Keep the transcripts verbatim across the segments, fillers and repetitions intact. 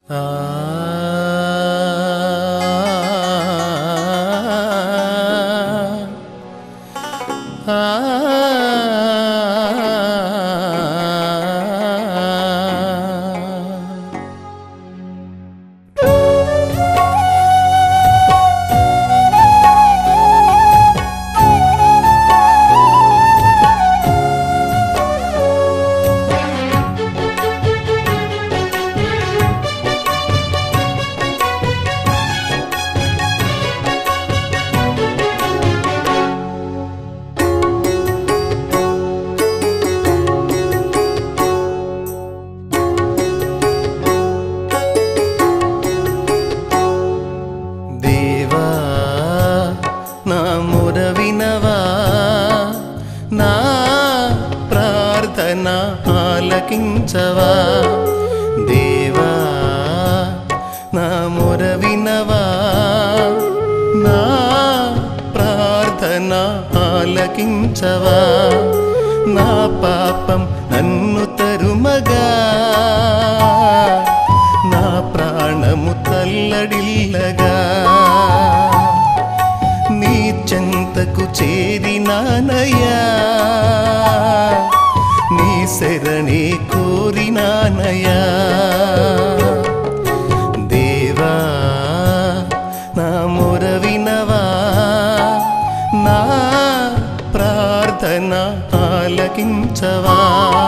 ఆలకించవా దేవా నా మొర వినవా నా ప్రార్థన ఆలకించవా నా పాపం నన్ను తరుమగా నా ప్రాణము తల్లడిల్లగా నీ చెంతకు చేరినానయ్యా నీ శరణే కోరినానయ్యా దేవా నా మొర వినవా నా ప్రార్థన ఆలకించవా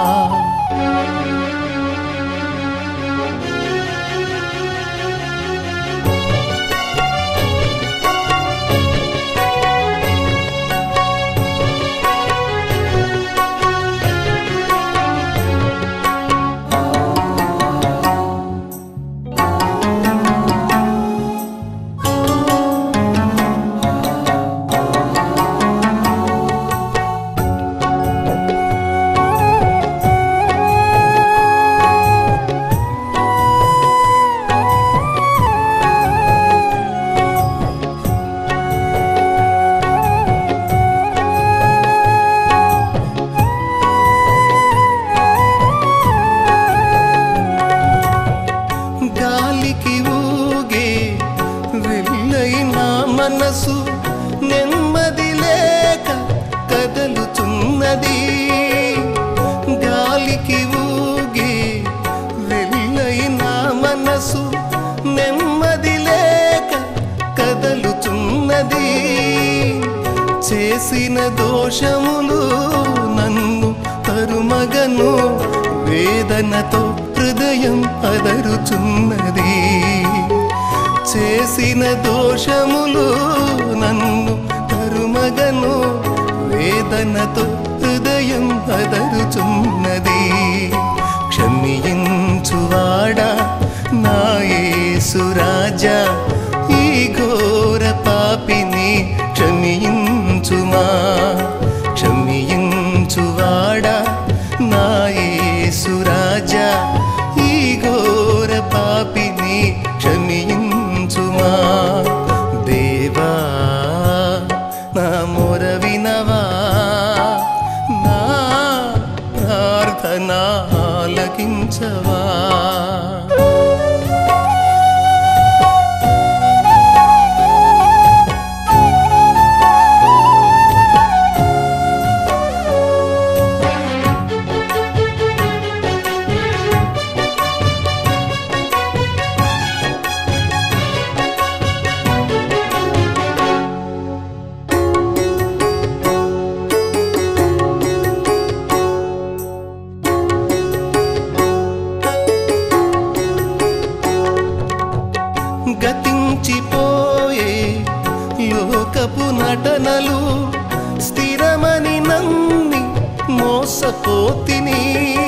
మనసు నెమ్మది లేక కదలుచున్నది గాలికి ఊగి వెళ్ళైన మనసు నెమ్మది లేక కదలుచున్నది చేసిన దోషములు నన్ను తరుమగను వేదనతో హృదయం అదరుచున్నది చేసిన దోషములు నన్ను తరుమగను వేదనతో హృదయం అదరుచున్నది క్షమించువాడా నా యేసు రాజా ఈ ఘోర పాపిని క్షమించుమా క్షమించువాడా నా యేసు రాజా ఈ ఘోర పాపిని క్షమించుమా దేవా నా మొర వినవా నా ప్రార్థన ఆలకించవా గతించిపోయే లోకపు నటనలు స్థిరమని నమ్మి మోసపోతిని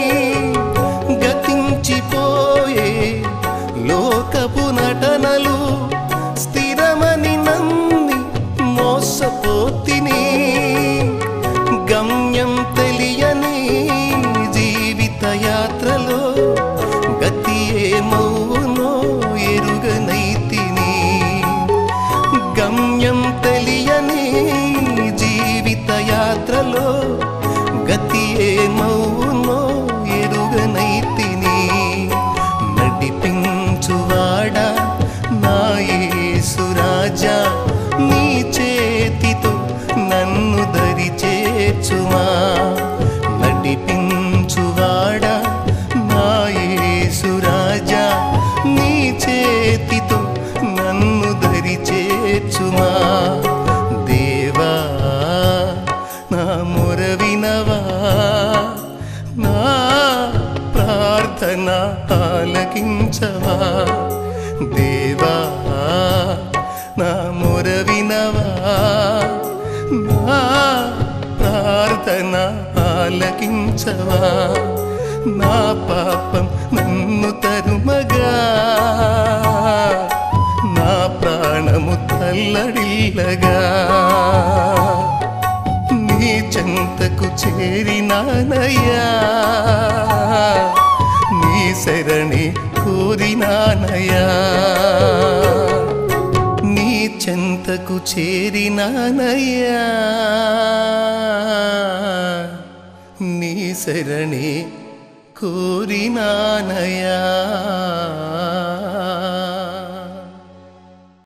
గతించిపోయే లోకపు నటనలు స్థిరమని నమ్మి మోసపోతిని గమ్యం తెలియని జీవిత యాత్రలో గతి ఏమవునో ఎరుగనైతిని గమ్యం తెలియని జీవిత యాత్రలో గతి ఏమవునో ఎరుగనైతిని నడిపి చేర్చుమా నడిపించువాడా నా యేసు రాజా నీ చేతితో నన్ను దరి చేర్చుమా దేవా నా మొర వినవా నా ప్రార్థన ఆలకించవా దేవా నా మొర వినవా నా ప్రార్థన ఆలకించవా నా పాపం నన్ను తరుమగా నా ప్రాణము తల్లడిల్లగా నీ చెంతకు చేరినానయ్యా నీ శరణి కోరినానయ్యా నీ చెంతకు చేరినానయ్యా నీ శరణి కోరినానయ్యా